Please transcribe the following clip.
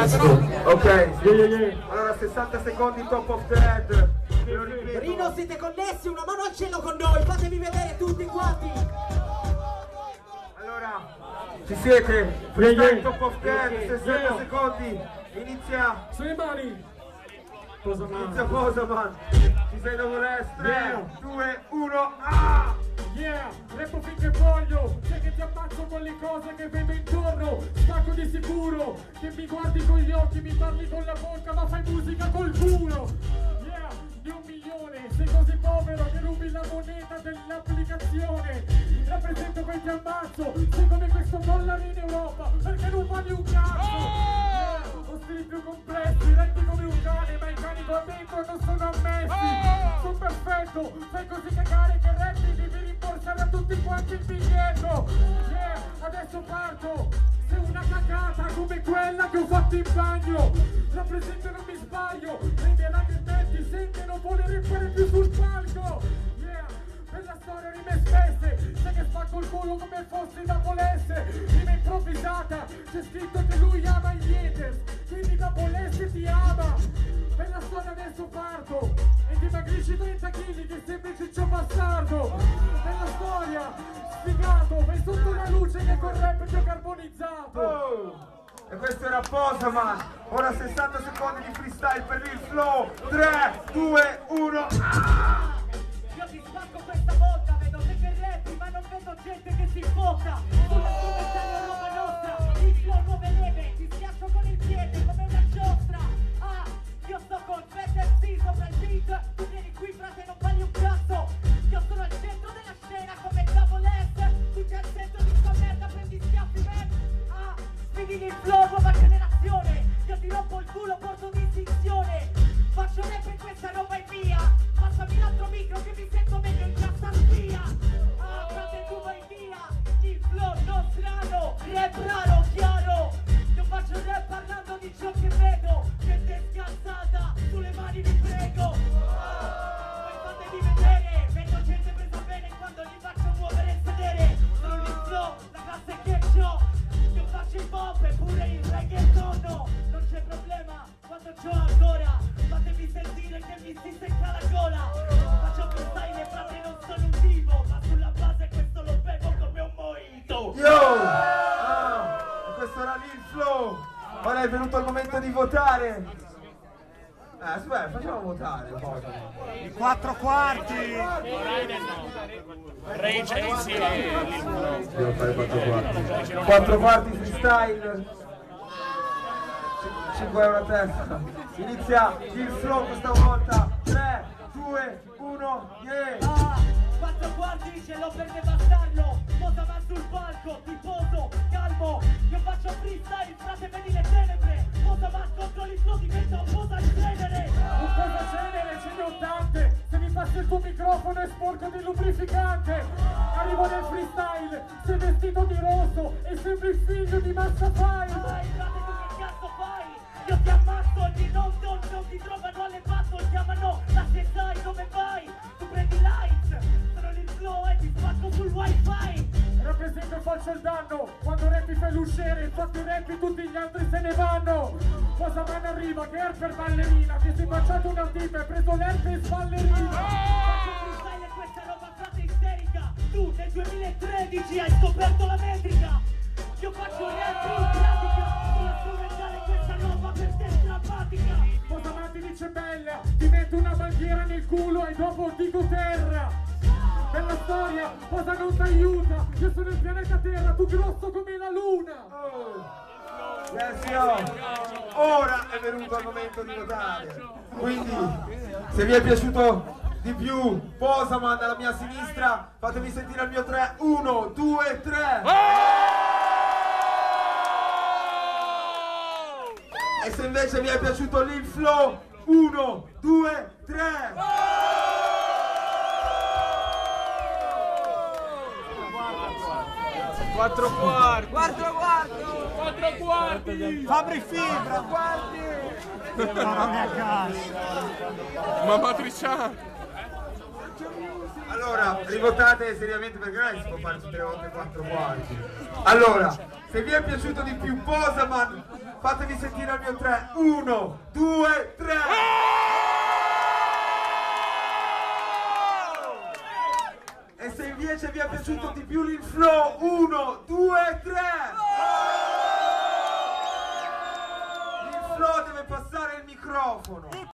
Ok, allora 60 secondi top of the head. Ve lo ripeto. Rino, siete connessi? Una mano al cielo con noi, fatevi vedere tutti quanti. Allora, ci siete? Freestyle top of the head, 60 secondi. Inizia. Sulle mani. Inizia Posaman. Ci sei dopo l'est. 3, 2, 1. Ah! Yeah, repo finché voglio, sai che ti ammazzo con le cose che vedo intorno, stacco di sicuro, che mi guardi con gli occhi, mi parli con la bocca, ma fai musica col culo. Yeah, di 1 milione, sei così povero che rubi la moneta dell'applicazione. Rappresento che ti ammazzo, sei come questo dollaro in Europa, perché non vali un cazzo. Yeah, ho stili più complessi, retti come un cane, ma i cani qua dentro non sono ammessi. Sono perfetto, fai così cagare che retti, devi rimborsare a tutti quanti il biglietto. Yeah, adesso parto, sei una cagata come quella che ho fatto in bagno. Rappresento non mi sbaglio, prenderà che te ti sente non vuole rippare più sul palco. Yeah, per la storia rime spesse, sai che spacco il culo come fossi da Polesse. Rima improvvisata, c'è scritto che lui ama i haters, quindi da Polesse ti ama. Per la storia adesso parto e dimagrisci 30 kg che sembri ciccio bastardo. Per la storia, sfigato, vai sotto la luce che col rap ti ho carbonizzato. Oh! E questo era Posaman. Ora 60 secondi di freestyle per il flow. 3, 2, 1. Ah! Io ti spacco questa volta, vedo te che rappi, ma non vedo gente che si fotta. Sulla strumentale roba nostra, il flow nuove leve, ti schiaccio con il piede come una giostra. Ah, io sto con FSC sopra il beat, tu vieni qui frate non vali un cazzo. Io sono al centro della scena come Double S, tu c'è al centro di sta merda, prendi schiaffi man. Ah, sfidi il flow, nuova generazione, io ti rompo il culo, porto distinzione. Faccio rap e questa roba è mia, passami l'altro micro che mi sento meglio in cassa spia. Ah, frate tu vai via, il flow non strano, rap raro, chiaro. Io faccio rap parlando di ciò che vedo, gente scansata, sulle mani vi prego. Ah, poi fatemi vedere, vedo gente presa bene quando gli faccio muovere il sedere. Sono il flow, la classe che c'ho, io faccio il pop e pure il reggaeton. Non c'è problema, quando c'ho ancora, fatemi sentire che mi si secca la gola. Faccio freestyle e frate non sono un divo, ma sulla base questo lo bevo come un mojito. Yo! Ah, questo era lì il flow. Ora è venuto il momento di votare. Aspetta, facciamo votare un po'. I 4 quarti. Rage insieme. Devo fare 4 quarti. 4 quarti freestyle. 5 euro a testa. Inizia il flow questa volta. 3, 2, 1, yeah! Ah, 4 quarti ce l'ho per devastarlo. Posaman sul palco, tifoso, calmo. Io faccio freestyle, frate vedi le tenebre. Posaman contro il flow diventa un po' da genere. Un po' da genere, ce ne ho tante. Se mi passi il tuo microfono è sporco di lubrificante. Arrivo nel freestyle, sei vestito di rosso e sembri il figlio di Massa Fai. Dai, frate, tu che cazzo fai? Io ti ammazzo, ogni non ti trovano alle battle. Chiamano la CSI, dove vai? Tu prendi light, sono il flow e ti spacco sul wifi. Rappresento e faccio il danno. Quando rappi fai l'usciere, infatti rappi tutti gli altri se ne vanno. Posaman arriva che è per ballerina, che si è baciato una tipa e preso l'herpes ballerina. Faccio freestyle e questa roba frate isterica. Tu nel 2013 hai scoperto la metrica. Io faccio rap in pratica, sulla strumentale questa roba per te è drammatica. Posaman ti dice bella, ti metto una bandiera nel culo e dopo dico terra. Nella storia, cosa non ti aiuta? Io sono il pianeta Terra, tu grosso come la luna. Yes, yo. Ora è venuto il momento di votare. Quindi, se vi è piaciuto di più Posaman alla mia sinistra, fatemi sentire il mio 3. 1, 2, 3. E se invece vi è piaciuto lì il flow, 1, 2, 3. 4 quarti. 4 quarti. Fabri Fibra, guardi. Mamma mia casa. Ma matriciano. Allora, rivotate seriamente perché non si può fare tutte le volte 4 quarti. Allora, se vi è piaciuto di più Posaman, fatevi sentire al mio 3. 1, 2, 3. E se invece vi è piaciuto di più l'Inflow, 1, 2, 3. L'Inflow deve passare il microfono.